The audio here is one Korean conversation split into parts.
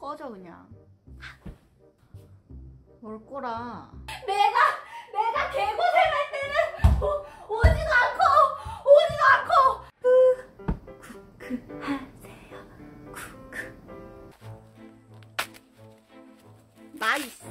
꺼져 그냥. 뭘 꼬라. 내가 개고생할 때는 오지도 않고 쿠크 하세요. 쿠크. 나이스.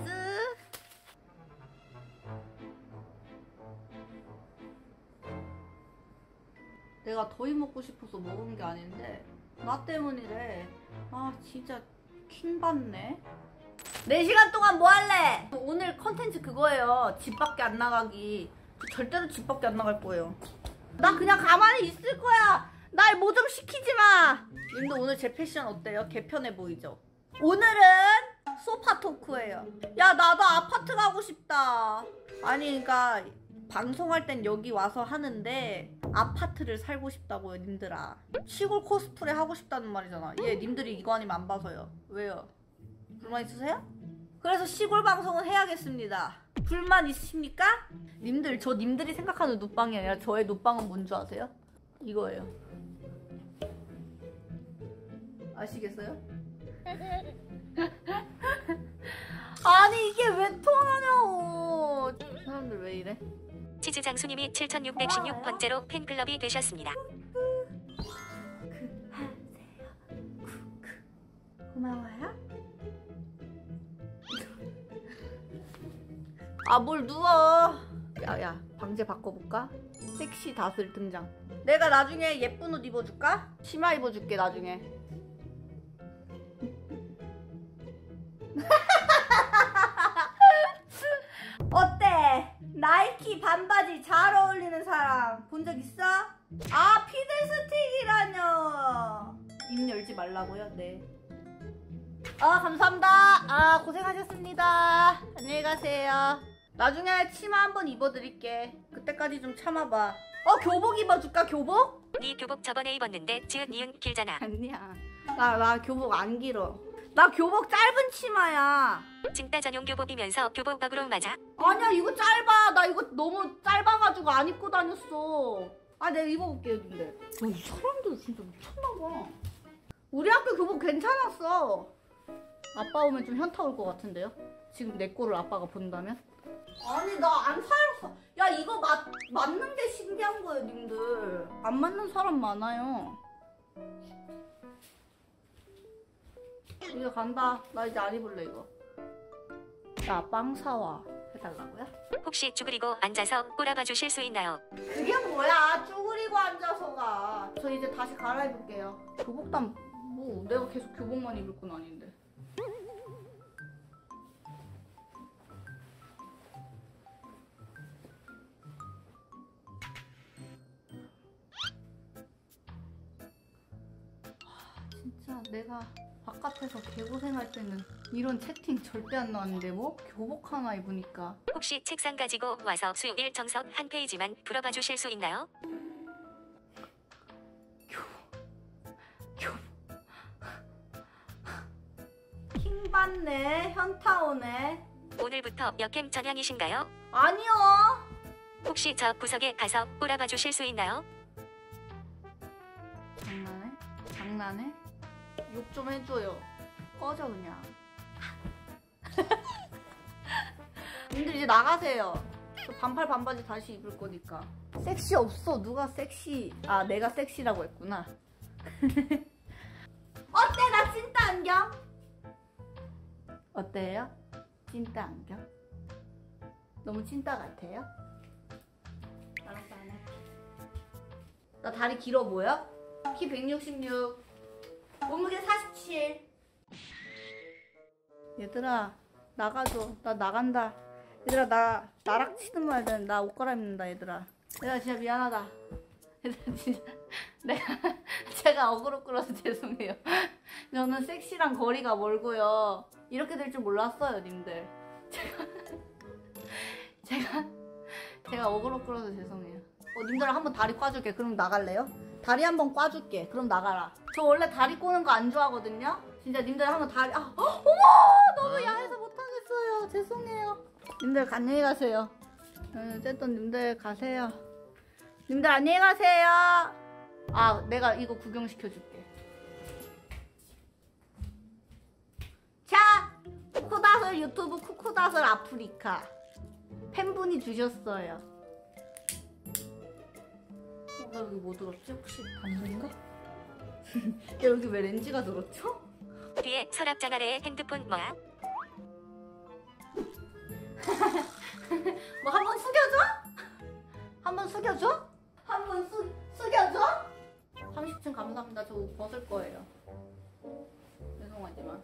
내가 더위 먹고 싶어서 먹은 게 아닌데 나 때문이래. 아 진짜 킹받네. 4시간 동안 뭐 할래? 오늘 컨텐츠 그거예요. 집 밖에 안 나가기. 절대로 집 밖에 안 나갈 거예요. 나 그냥 가만히 있을 거야. 날 뭐 좀 시키지 마. 님도 오늘 제 패션 어때요? 개편해 보이죠? 오늘은 소파 토크예요. 야 나도 아파트 가고 싶다. 아니 그러니까 방송할 땐 여기 와서 하는데 아파트를 살고 싶다고요 님들아. 시골 코스프레 하고 싶다는 말이잖아. 예, 님들이 이거 아니면 안 봐서요. 왜요? 불만 있으세요? 그래서 시골 방송은 해야겠습니다. 불만 있으십니까? 님들, 저 님들이 생각하는 눕방이 아니라 저의 눕방은 뭔지 아세요? 이거예요. 아시겠어요? 아니 이게 왜 통하냐고. 사람들 왜 이래? 치즈장수님이 7616번째로 팬클럽이 되셨습니다. 고마워요. 아 뭘 누워. 야야 방제 바꿔볼까? 섹시 다슬 등장. 내가 나중에 예쁜 옷 입어줄까? 치마 입어줄게 나중에. 어때? 나이키 반바지 잘 어울리는 사람 본 적 있어? 아 피들스틱이라뇨. 입 열지 말라고요? 네. 감사합니다. 아 고생하셨습니다. 안녕히 가세요. 나중에 치마 한번 입어드릴게. 그때까지 좀 참아봐. 교복 입어줄까? 교복? 네 교복 저번에 입었는데 지읒 니은 길잖아. 아니야. 나 교복 안 길어. 나 교복 짧은 치마야. 찐따 전용 교복이면서 교복박으로 맞아? 아니야 이거 짧아. 나 이거 너무 짧아가지고 안 입고 다녔어. 아 내가 입어볼게. 근데 이 사람들 진짜 미쳤나봐. 우리 학교 교복 괜찮았어. 아빠 오면 좀 현타 올 것 같은데요? 지금 내 거를 아빠가 본다면? 아니 나 안 살았어. 야 이거 맞는 게 신기한 거예요 님들. 안 맞는 사람 많아요. 이거 간다. 나 이제 안 입을래 이거. 나 빵 사와 해달라고요? 혹시 쭈그리고 앉아서 꼬라봐 주실 수 있나요? 그게 뭐야 쭈그리고 앉아서가. 저 이제 다시 갈아입을게요. 교복단 뭐 내가 계속 교복만 입을 건 아닌데. 진짜 내가 바깥에서 개고생할 때는 이런 채팅 절대 안 나왔는데 뭐? 교복 하나 입으니까. 혹시 책상 가지고 와서 수요일 정석 한 페이지만 풀어봐 주실 수 있나요? 교복 킹받네. 현타 오네. 오늘부터 역캠 전향이신가요? 아니요. 혹시 저 구석에 가서 꼬라봐 주실 수 있나요? 장난해? 장난해? 욕 좀 해줘요. 꺼져 그냥. 님들 이제 나가세요. 저 반팔 반바지 다시 입을 거니까. 섹시 없어. 누가 섹시. 아 내가 섹시라고 했구나. 어때 나 찐따 안경? 어때요? 찐따 안경? 너무 찐따 같아요? 알았어 안 해. 나 다리 길어 보여? 키 166 몸무게 47. 얘들아 나가줘. 나 나간다. 얘들아 나 나락치든 말든 나 옷 갈아입는다. 얘들아 진짜 미안하다. 얘들아 진짜 제가 어그로 끌어서 죄송해요. 저는 섹시랑 거리가 멀고요. 이렇게 될 줄 몰랐어요 님들. 제가 어그로 끌어서 죄송해요. 님들 한번 다리 꽈줄게. 그럼 나갈래요? 다리 한번 꽈줄게. 그럼 나가라. 저 원래 다리 꼬는 거 안 좋아하거든요. 진짜 님들 한번 다리 어머 너무 야해서 못하겠어요. 죄송해요. 님들 안녕히 가세요. 어쨌든 님들 가세요. 님들 안녕히 가세요. 아 내가 이거 구경시켜줄게. 쿠쿠다슬 유튜브 쿠쿠다슬 아프리카 팬분이 주셨어요. 나 여기 뭐 들었지? 혹시 담배인가? 야, 여기 왜 렌즈가 들었죠? 뒤에 서랍장 아래에 핸드폰 뭐야? 뭐 한 번 숙여줘? 한 번 숙여줘? 한 번 숙여줘? 30층 감사합니다. 저 옷 벗을 거예요. 죄송하지만.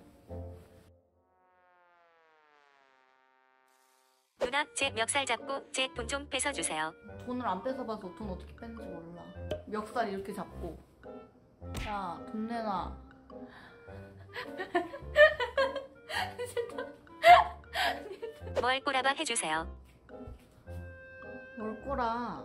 누나 제 멱살 잡고 제 돈 좀 뺏어주세요. 돈을 안 뺏어봐서 돈 어떻게 뺐는지 몰라. 멱살 이렇게 잡고. 야, 돈 내놔. 뭘 꼬라봐 해주세요. 뭘 꼬라.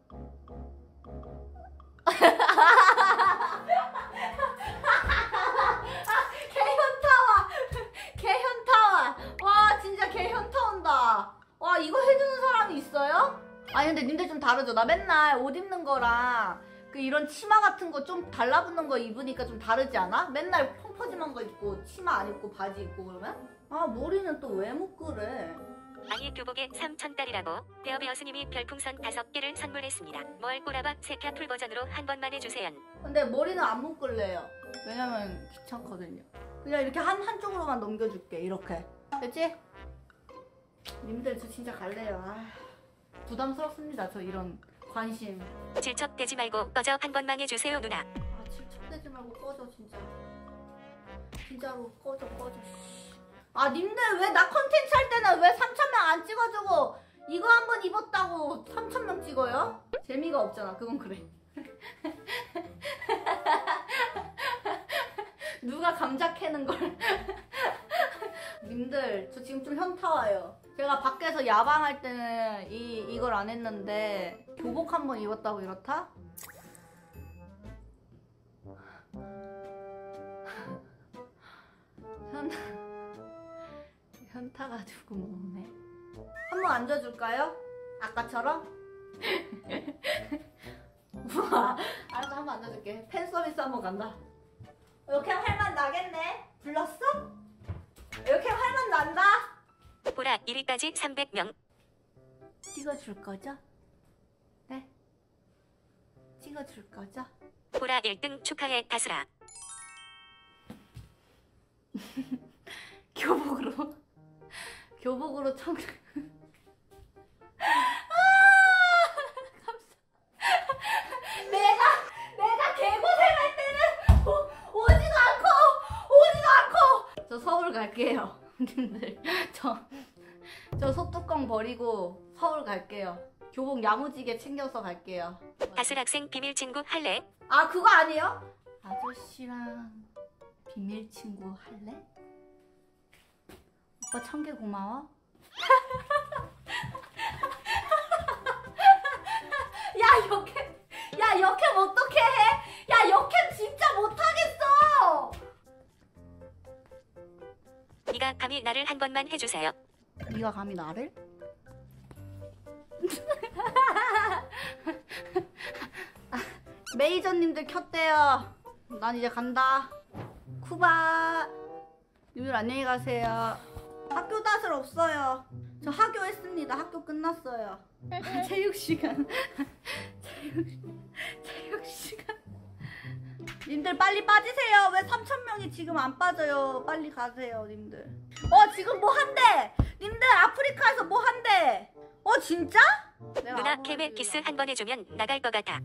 개현타와! 개현타와! 와, 진짜 개현타 온다. 와, 이거 해주는 사람이 있어요? 아니, 근데 님들 좀 다르죠? 나 맨날 옷 입는 거랑 그 이런 치마 같은 거 좀 달라붙는 거 입으니까 좀 다르지 않아? 맨날 펑퍼짐한 거 입고 치마 안 입고 바지 입고 그러면? 아, 머리는 또 왜 묶으래? 아니 교복에 3,000달이라고 베어베어 스님이 별풍선 5개를 선물했습니다. 뭘 꼬라봐 세카 풀 버전으로 한 번만 해주세요. 근데 머리는 안 묶을래요. 왜냐면 귀찮거든요. 그냥 이렇게 한쪽으로만 넘겨줄게. 이렇게. 됐지? 님들 저 진짜 갈래요. 아, 부담스럽습니다. 저 이런 관심. 질척대지 말고 꺼져 한 번만 해주세요 누나. 아, 질척대지 말고 꺼져 진짜. 진짜로 꺼져. 아, 님들 왜 나 컨텐츠 할 때는 왜 3,000명 안 찍어주고 이거 한 번 입었다고 3,000명 찍어요? 재미가 없잖아. 그건 그래. 누가 감자 캐는 걸. 님들 저 지금 좀 현타 와요. 제가 밖에서 야방할 때는 이걸 안 했는데 교복 한 번 입었다고 이렇다? 현타가 조금 오네. 한 번 앉아줄까요? 아까처럼? 우와, 알았어, 한 번 앉아줄게. 팬 서비스 한 번 간다. 이렇게 할만 나겠네? 불렀어? 이렇게 할만 난다? 보라 1위까지 300명. 찍어줄 거죠? 네? 찍어줄 거죠? 보라 1등 축하해 다스라. 교복으로 청. 내가 개고생할 때는 오지도 않고. 저 서울 갈게요. 님들 저 소뚜껑 버리고 서울 갈게요. 교복 야무지게 챙겨서 갈게요. 다슬 학생 비밀 친구 할래? 아, 그거 아니에요? 아저씨랑 비밀 친구 할래? 오빠 1000개 고마워. 야, 역캠 어떻게 해? 야, 역캠 진짜 못하겠어. 네가 감히 나를 한 번만 해주세요. 네가 감히 나를? 메이저님들 켰대요. 난 이제 간다. 쿠바. 님들 안녕히 가세요. 학교 다슬 없어요. 저 학교 했습니다. 학교 끝났어요. 체육시간. 체육시간. 님들 빨리 빠지세요. 왜 3,000명이 지금 안 빠져요? 빨리 가세요, 님들. 지금 뭐 한대? 님들 아프리카에서 뭐 한대? 진짜? 누나 캠에 키스 한 번 해주면 나갈 것 같아.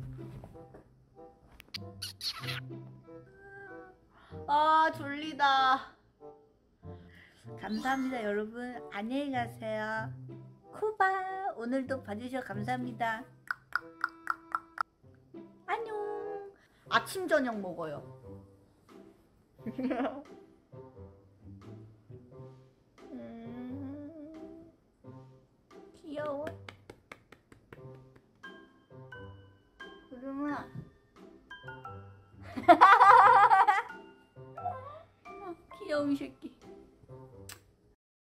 아, 졸리다. 감사합니다, 여러분. 안녕히 가세요. 쿠바, 오늘도 봐주셔서 감사합니다. 안녕. 아침 저녁 먹어요. 귀여워. 구름아. 귀여운 새끼.